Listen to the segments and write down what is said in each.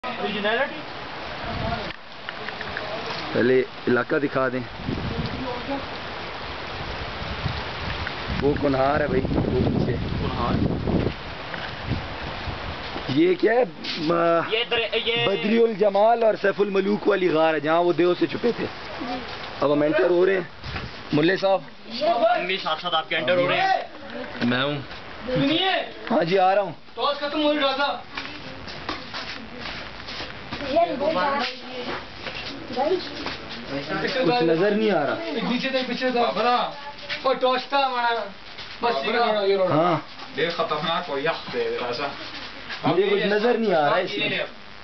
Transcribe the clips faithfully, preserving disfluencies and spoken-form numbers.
पहले इलाका दिखा दें। वो कुनहार है भाई, वो पीछे कुनहार। ये क्या है? ये, ये बदरिउल जमाल और सैफुल मलूक वाली गार है, जहाँ वो देव से छुपे थे। अब हम एंटर हो रहे हैं। मुल्ले साहब मेरे साथ साथ आपके एंटर हो रहे हैं। मैं हूँ। हाँ जी, आ रहा हूँ। तो खत्म हो रहा था। कुछ नजर नहीं आ रहा। पीछे था, पीछे था बड़ा और टॉर्च था हमारा। बस ये रोड। हाँ, ये खतरनाक हो या ऐसा। मुझे कुछ नजर नहीं आ रहा है इसमें।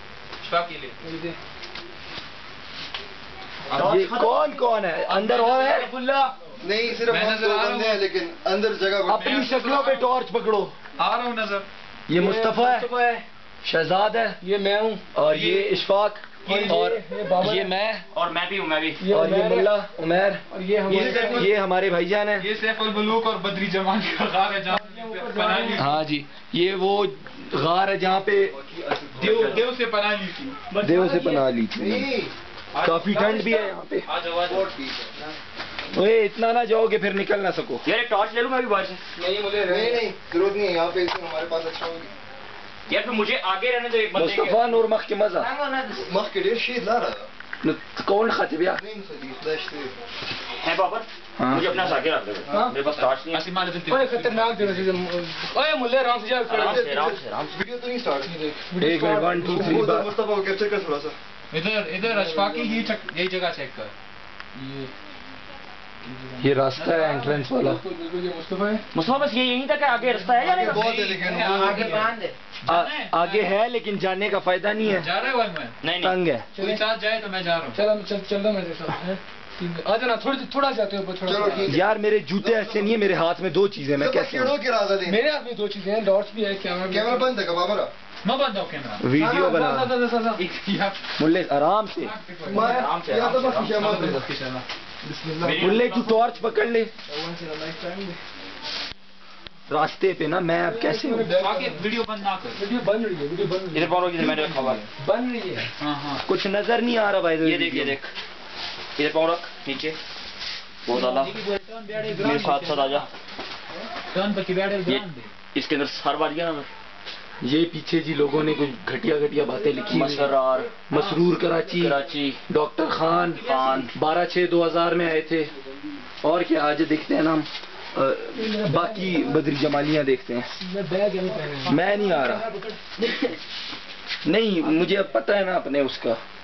ये कौन कौन है अंदर? और है नहीं, सिर्फ हम दो बंदे हैं, लेकिन अंदर जगह। अपनी शक्लों पे टॉर्च पकड़ो। आ रहा हूँ नजर। ये मुस्तफा है, शहजाद है, ये मैं हूँ, और ये इशफाक, और ये मैं, और मैं भी हूँ, मैं भी। और ये मुल्ला उमैर, और ये हमारे ये हमारे भाईजान है। ये सैफुल मलूक और बदरी जमाल का गार है जहाँ पनाह ली। हाँ जी, ये वो गार है जहाँ पे देव देव से पनाह ली थी। देव से पनाह ली थी। काफी ठंड भी है यहाँ पे। ओए, इतना ना जाओगे फिर निकल ना सको। यार एक टॉर्च ले लूँ मैं भी बाहर से। नहीं मुझे नहीं नहीं जरूरत नहीं है, यहाँ पे हमारे पास अच्छा होगी। यार फिर मुझे आगे रहने दो एक बंदे के। मुस्तफा नूर मख के मजा मख के डेढ़ शीत ला रहा कौन खाते भैया है बाबर। हाँ। मुझे अपना साके रख दो, मेरे पास टॉर्च नहीं है। ओए खतरनाक दिन है। ओए मुल्ले आराम से जा। आराम से आराम से आराम से। वीडियो तो नहीं स्टार्ट। एक minute, one two three. Mustafa को कैप्चर कर थोड़ा सा। इधर इधर अशफाकी ही यही जगह चेक कर। ये ये रास्ता है एंट्रेंस वाला। ये मुस्तफा है। मुस्तफा बस ये यहीं तक है, आगे रास्ता है जाने का? बहुत है लेकिन आगे बांध दे। आ, आगे है लेकिन जाने का फायदा नहीं है, जा रहा है वन में। नहीं नहीं तंग है। कोई साथ जाए तो मैं जा रहा हूँ। चल चल चल रहा मेरे साथ। आ जाना, थोड़ी थोड़ा जाते हो। चलो ठीक है। यार मेरे जूते ऐसे नहीं है, मेरे हाथ में दो चीजें, मैं कैसे कीड़ों की राजा दे। मेरे हाथ में दो चीजें हैं, डॉट्स भी है, कैमरा कैमरा बंद है का बाबर? मैं बंद हूँ कैमरा। वीडियो बना। मुल्ले आराम से, आराम से, या तो आराम बस से, खिशामा दे। बिस्मिल्लाह। मुल्ले तू टॉर्च पकड़ ले रास्ते पे ना। मैं अब कैसे हूँ? आगे वीडियो बंद ना कर। वीडियो बन रही है, वीडियो बन रही है। इधर पाओ, इधर मैंने रखा हुआ है। बन रही है। हाँ हाँ। कुछ नजर नहीं आ रहा भाई। ये देख, ये देख, इधर पाओ रख नीचे। बहुत आला, मेरे साथ साथ आ जा। टर्न पर की बैठे ये इसके अंदर सार बाज गया ना। ये पीछे जी लोगों ने कुछ घटिया घटिया बातें लिखी। मसरार, मसरूर कराची, कराची, डॉक्टर खान खान बारह छः दो हजार में आए थे। और क्या आज देखते हैं ना हम, अ, बाकी बदरी जमालियाँ देखते हैं। मैं नहीं आ रहा। नहीं, मुझे अब पता है ना अपने उसका।